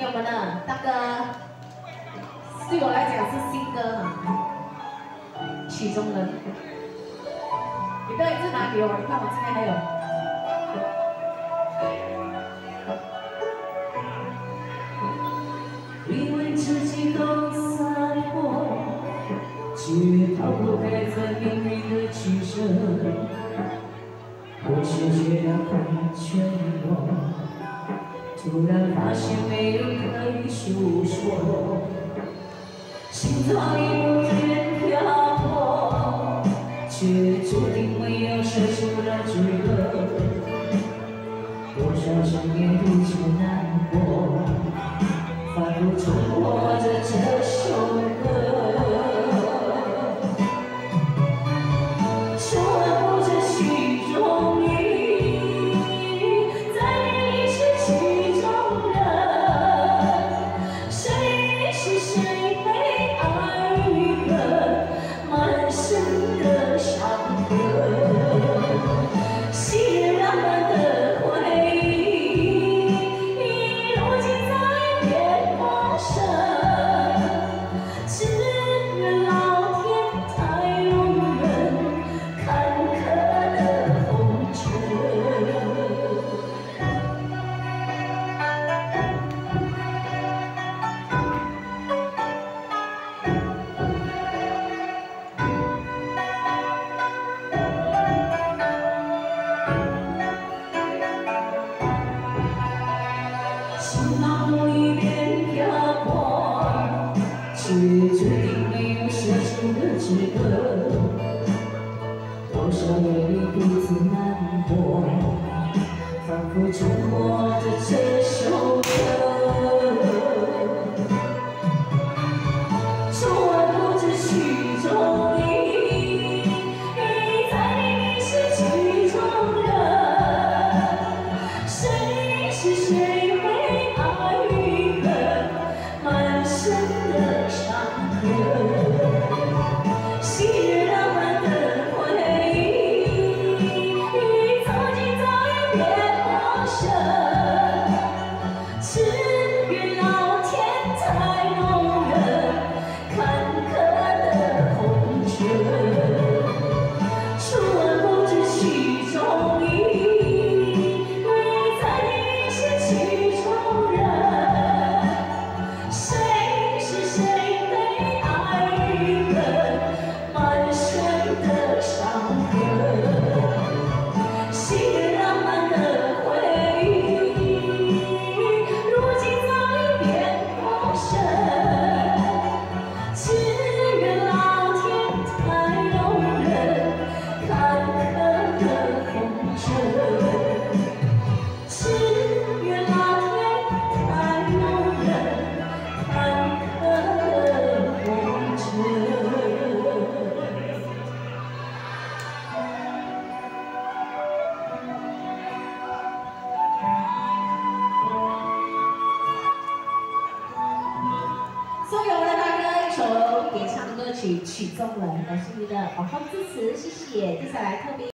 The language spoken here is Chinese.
给我们的大哥，对我来讲是新歌哈，曲中人。你都一直拿给我，你看我这边还有。 以为自己都散播，却逃不开这命运的取舍。我学学了很沉默，突然发现没有可以诉说，心早已不见漂泊，却注定没有说出的罪恶。多少深夜独自难过，反复重播着这首歌。 心浪某一边漂泊，却注定没有说出的资格。多少夜里独自难过，反复重播着这首歌。说完不知曲中意，在你是曲中人，谁是谁？ 深的伤痕，昔日浪漫的回忆，早已变陌生。只愿老天才容忍坎坷的红尘，说完不知曲中意，在你是曲中人。 送给我们的大哥一首点唱歌曲《曲中人》，感谢你的宝宝支持，谢谢。接下来特别。